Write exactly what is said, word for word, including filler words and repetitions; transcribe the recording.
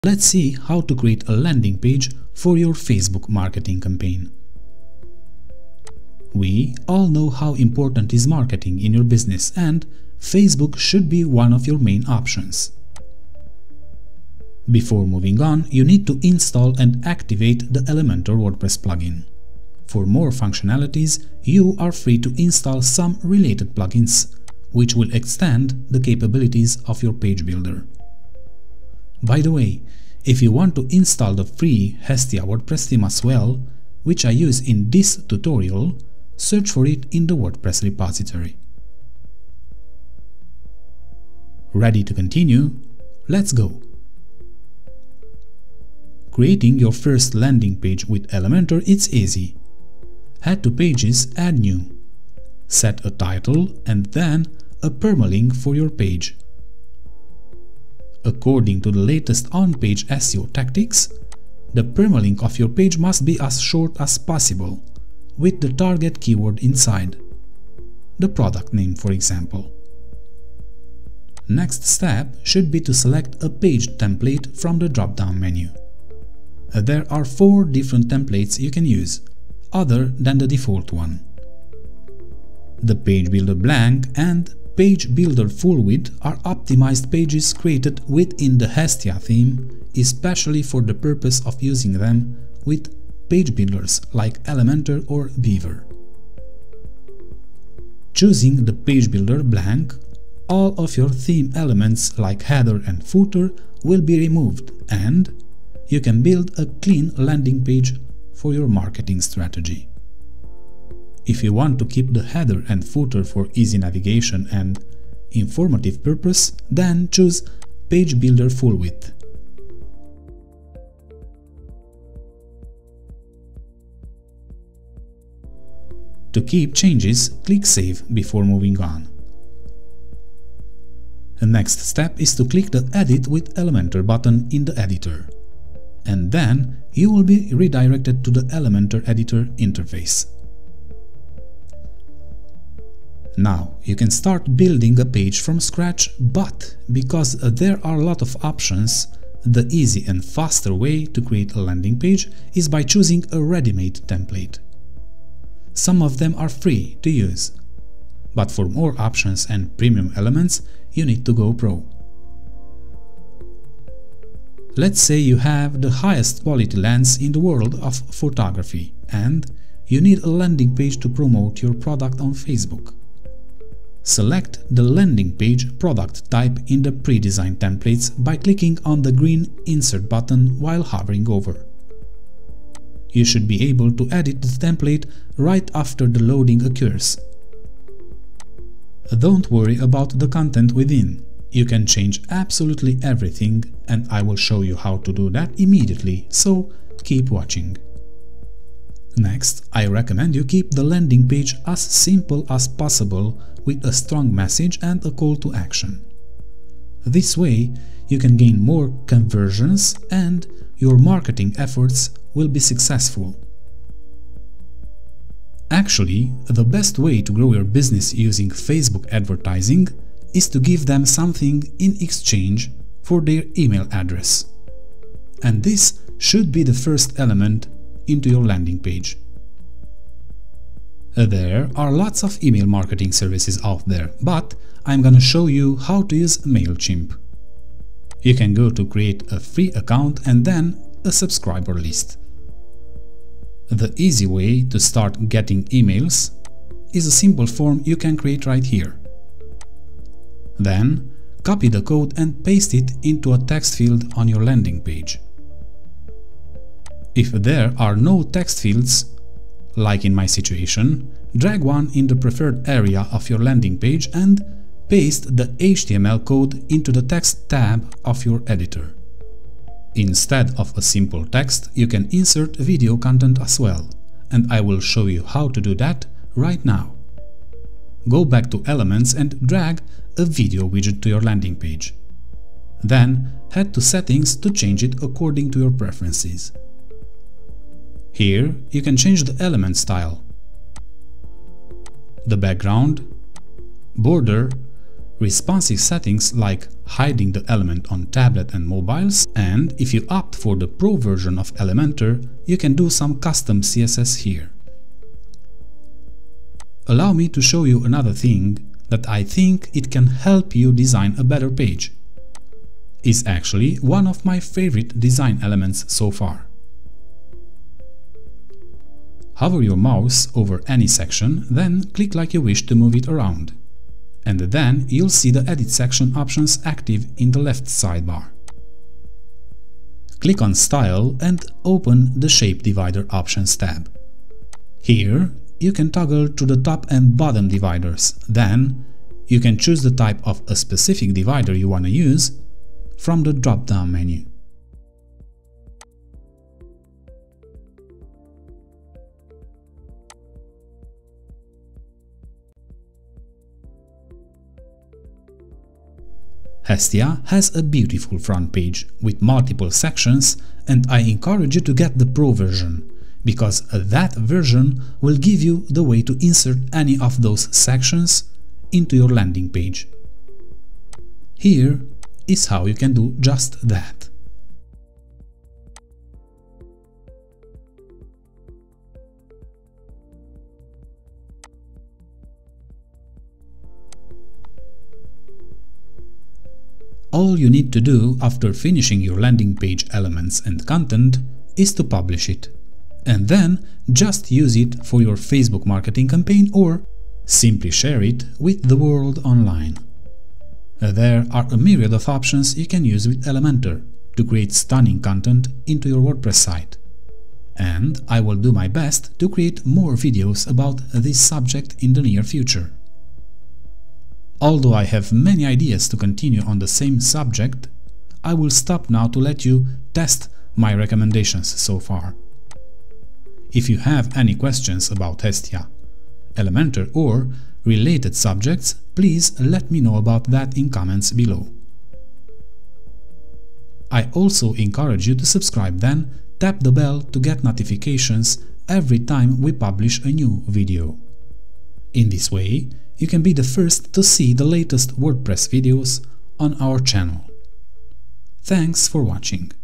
Let's see how to create a landing page for your Facebook marketing campaign. We all know how important is marketing in your business, and Facebook should be one of your main options. Before moving on, you need to install and activate the Elementor WordPress plugin. For more functionalities, you are free to install some related plugins, which will extend the capabilities of your page builder. By the way, if you want to install the free Hestia WordPress theme as well, which I use in this tutorial, search for it in the WordPress repository. Ready to continue? Let's go! Creating your first landing page with Elementor is easy. Head to Pages, Add New. Set a title and then a permalink for your page. According to the latest on-page S E O tactics, the permalink of your page must be as short as possible, with the target keyword inside, the product name for example. Next step should be to select a page template from the drop-down menu. There are four different templates you can use, other than the default one. The Page Builder Blank and Page Builder Full Width are optimized pages created within the Hestia theme, especially for the purpose of using them with page builders like Elementor or Beaver. Choosing the Page Builder Blank, all of your theme elements like header and footer will be removed, and you can build a clean landing page for your marketing strategy. If you want to keep the header and footer for easy navigation and informative purpose, then choose Page Builder Full Width. To keep changes, click Save before moving on. The next step is to click the Edit with Elementor button in the editor, and then you will be redirected to the Elementor editor interface. Now you can start building a page from scratch, but because there are a lot of options, the easy and faster way to create a landing page is by choosing a ready-made template. Some of them are free to use, but for more options and premium elements you need to go pro. Let's say you have the highest quality lens in the world of photography and you need a landing page to promote your product on Facebook. Select the landing page product type in the pre-designed templates by clicking on the green Insert button while hovering over. You should be able to edit the template right after the loading occurs. Don't worry about the content within. You can change absolutely everything, and I will show you how to do that immediately, so keep watching. Next, I recommend you keep the landing page as simple as possible with a strong message and a call to action. This way, you can gain more conversions and your marketing efforts will be successful. Actually, the best way to grow your business using Facebook advertising is to give them something in exchange for their email address. And this should be the first element into your landing page. There are lots of email marketing services out there, but I'm gonna show you how to use MailChimp. You can go to create a free account and then a subscriber list. The easy way to start getting emails is a simple form you can create right here. Then, copy the code and paste it into a text field on your landing page. If there are no text fields, like in my situation, drag one in the preferred area of your landing page and paste the H T M L code into the text tab of your editor. Instead of a simple text, you can insert video content as well, and I will show you how to do that right now. Go back to Elements and drag a video widget to your landing page. Then head to Settings to change it according to your preferences. Here you can change the element style, the background, border, responsive settings like hiding the element on tablet and mobiles, and if you opt for the Pro version of Elementor, you can do some custom C S S here. Allow me to show you another thing that I think it can help you design a better page. It's actually one of my favorite design elements so far. Hover your mouse over any section, then click like you wish to move it around. And then you'll see the Edit section options active in the left sidebar. Click on Style and open the Shape Divider Options tab. Here you can toggle to the top and bottom dividers. Then you can choose the type of a specific divider you want to use from the drop-down menu. Hestia has a beautiful front page with multiple sections, and I encourage you to get the Pro version, because that version will give you the way to insert any of those sections into your landing page. Here is how you can do just that. All you need to do after finishing your landing page elements and content is to publish it, and then just use it for your Facebook marketing campaign or simply share it with the world online. There are a myriad of options you can use with Elementor to create stunning content into your WordPress site, and I will do my best to create more videos about this subject in the near future. Although I have many ideas to continue on the same subject, I will stop now to let you test my recommendations so far. If you have any questions about Hestia, Elementor or related subjects, please let me know about that in comments below. I also encourage you to subscribe, then tap the bell to get notifications every time we publish a new video. In this way, you can be the first to see the latest WordPress videos on our channel. Thanks for watching.